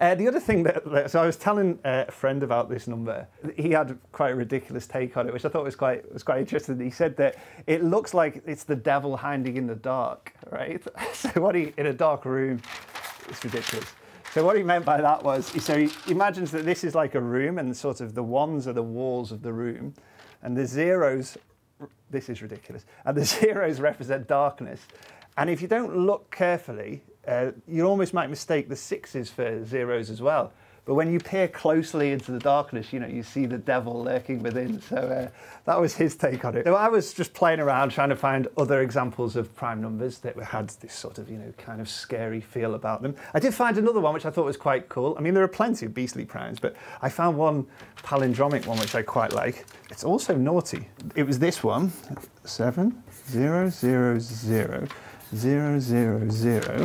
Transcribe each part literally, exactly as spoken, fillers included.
Uh, the other thing that, that, so I was telling uh, a friend about this number. He had quite a ridiculous take on it, which I thought was quite was quite interesting. He said that it looks like it's the devil hiding in the dark, right? So what he, in a dark room, it's ridiculous. So what he meant by that was, so he imagines that this is like a room, and sort of the ones are the walls of the room, and the zeros, this is ridiculous, and the zeros represent darkness. And if you don't look carefully, uh, you almost might mistake the sixes for zeros as well. But when you peer closely into the darkness, you know, you see the devil lurking within. So uh, that was his take on it. So I was just playing around trying to find other examples of prime numbers that had this sort of, you know, kind of scary feel about them. I did find another one which I thought was quite cool. I mean, there are plenty of beastly primes, but I found one palindromic one which I quite like. It's also naughty. It was this one, seven, zero, zero, zero, zero, zero, zero.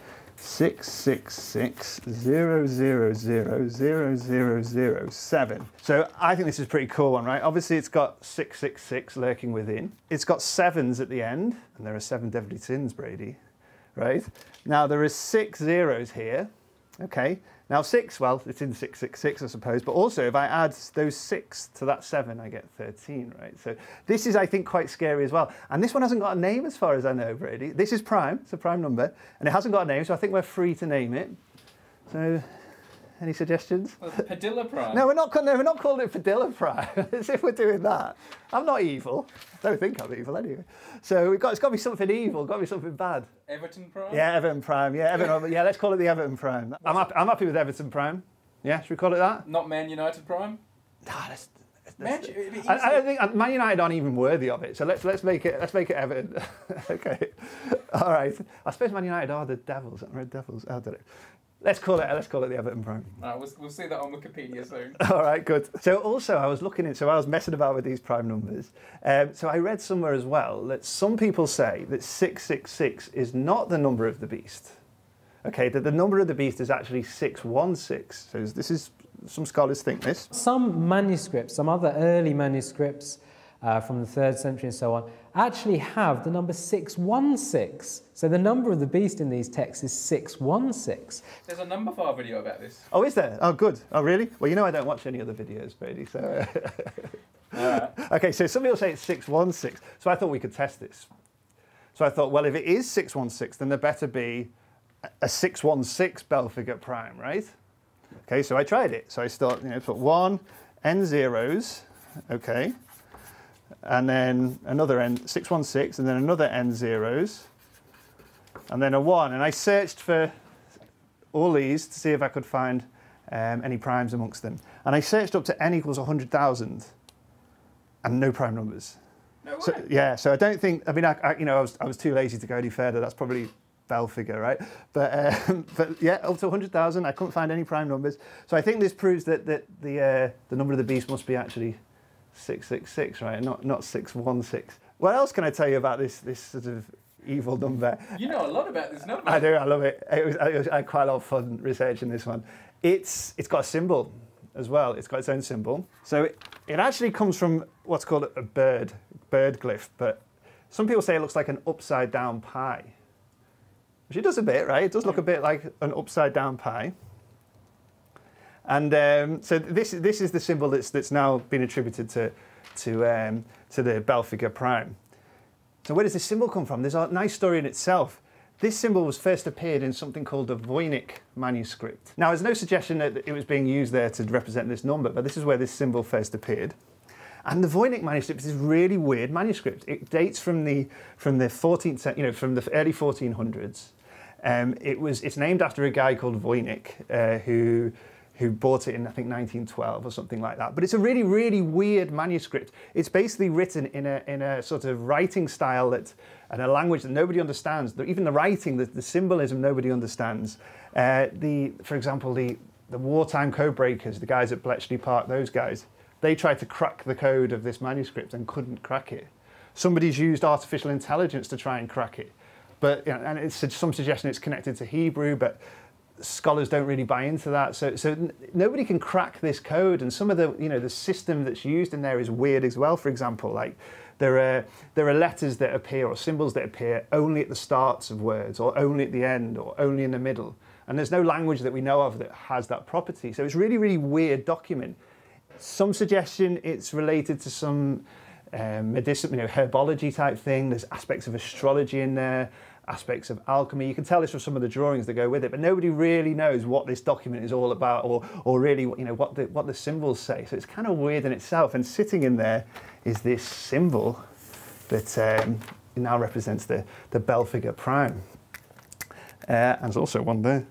six six six zero zero zero zero zero zero seven. So I think this is a pretty cool one, right? Obviously it's got six six six lurking within. It's got sevens at the end, and there are seven deadly sins, Brady, right? Now there are six zeros here, okay? Now six, well, it's in six six six, I suppose, but also if I add those six to that seven, I get thirteen, right? So this is, I think, quite scary as well. And this one hasn't got a name as far as I know, Brady. This is prime, it's a prime number, and it hasn't got a name, so I think we're free to name it. So, any suggestions? Well, Padilla prime. No, we're not, no, we're not calling it Padilla prime, as if we're doing that. I'm not evil. I don't think I'm evil anyway. So we've got, it's got to be something evil, got to be something bad. Everton prime? Yeah, Everton prime. Yeah, Everton, yeah, let's call it the Everton prime. I'm happy, I'm happy with Everton prime. Yeah, should we call it that? Not Man United prime? Nah, that's, that's, Man, that's, I, I don't think Man United aren't even worthy of it. So let's let's make it let's make it Everton. Okay, all right. I suppose Man United are the Devils, Red Devils. I don't know. Let's call it. Let's call it the Everton prime. All right, we'll, we'll see that on Wikipedia soon. All right, good. So also, I was looking at. So I was messing about with these prime numbers. Um, so I read somewhere as well that some people say that six six six is not the number of the beast. Okay, that the number of the beast is actually six one six. So this is, some scholars think this. Some manuscripts, some other early manuscripts uh, from the third century and so on, actually have the number six one six. So the number of the beast in these texts is six one six. There's a Numberphile video about this. Oh, is there? Oh, good. Oh, really? Well, you know I don't watch any other videos, Brady, so... Uh, okay, so some people say it's six one six. So I thought we could test this. So I thought, well, if it is six one six, then there better be a six one six Belfiger prime, right? Okay, so I tried it. So I start, you know, put one, n zeros, okay, and then another n, six one six, and then another n zeros, and then a one. And I searched for all these to see if I could find um, any primes amongst them. And I searched up to n equals one hundred thousand, and no prime numbers. No way. So, yeah, so I don't think, I mean, I, I, you know, I was, I was too lazy to go any further. That's probably Belfiger, right? But, um, but yeah, up to one hundred thousand, I couldn't find any prime numbers. So I think this proves that, that the, uh, the number of the beast must be actually six six six, right? Not, not six one six. What else can I tell you about this, this sort of evil number? You know a lot about this number. I do, I love it. It was, it was, I had quite a lot of fun researching this one. It's, it's got a symbol as well. It's got its own symbol. So it, it actually comes from what's called a bird, bird glyph, but some people say it looks like an upside down pie. Which it does a bit, right? It does look a bit like an upside down pie. And um, so this, this is the symbol that's, that's now been attributed to, to, um, to the Belfiger prime. So where does this symbol come from? There's a nice story in itself. This symbol was first appeared in something called the Voynich manuscript. Now, there's no suggestion that it was being used there to represent this number, but this is where this symbol first appeared. And the Voynich manuscript is this really weird manuscript. It dates from the from the fourteenth century, you know, from the early fourteen hundreds. Um, it was it's named after a guy called Voynich uh, who who bought it in I think nineteen twelve or something like that. But it's a really really weird manuscript. It's basically written in a in a sort of writing style that and a language that nobody understands. Even the writing, the, the symbolism, nobody understands. Uh, the for example the the wartime code breakers, the guys at Bletchley Park, those guys. They tried to crack the code of this manuscript and couldn't crack it. Somebody's used artificial intelligence to try and crack it. But, you know, and it's some suggestion it's connected to Hebrew, but scholars don't really buy into that. So, so n nobody can crack this code. And some of the, you know, the system that's used in there is weird as well. For example, like there are, there are letters that appear or symbols that appear only at the starts of words or only at the end or only in the middle. And there's no language that we know of that has that property. So it's a really, really weird document. Some suggestion it's related to some um, medicinal, you know, herbology type thing. There's aspects of astrology in there, aspects of alchemy. You can tell this from some of the drawings that go with it, but nobody really knows what this document is all about, or, or really, you know, what the, what the symbols say. So it's kind of weird in itself. And sitting in there is this symbol that um, now represents the, the Belphegor prime. Uh, and there's also one there.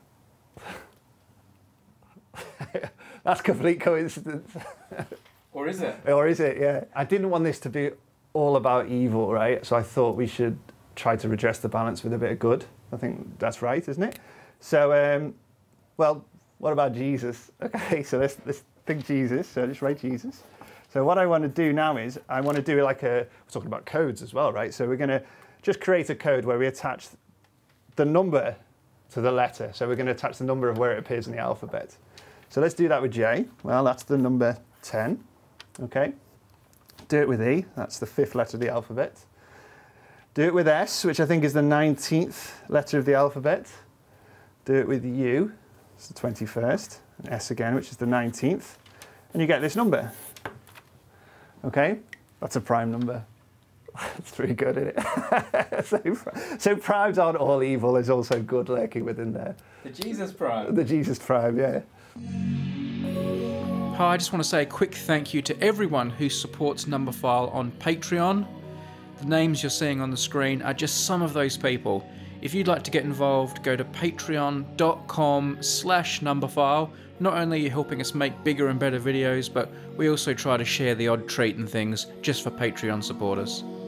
That's complete coincidence. Or is it? Or is it, yeah. I didn't want this to be all about evil, right? So I thought we should try to redress the balance with a bit of good. I think that's right, isn't it? So, um, well, what about Jesus? Okay, so let's, let's think Jesus. So just write Jesus. So what I want to do now is, I want to do like a, we're talking about codes as well, right? So we're going to just create a code where we attach the number to the letter. So we're going to attach the number of where it appears in the alphabet. So let's do that with J. Well, that's the number ten, okay? Do it with E, that's the fifth letter of the alphabet. Do it with S, which I think is the nineteenth letter of the alphabet. Do it with U, it's the twenty-first, and S again, which is the nineteenth. And you get this number, okay? That's a prime number. That's pretty good, isn't it? so, so primes aren't all evil, there's also good lurking within there. The Jesus prime. The Jesus prime, yeah. Hi, I just want to say a quick thank you to everyone who supports Numberphile on Patreon. The names you're seeing on the screen are just some of those people. If you'd like to get involved, go to patreon.com slash Numberphile. Not only are you helping us make bigger and better videos, but we also try to share the odd treat and things just for Patreon supporters.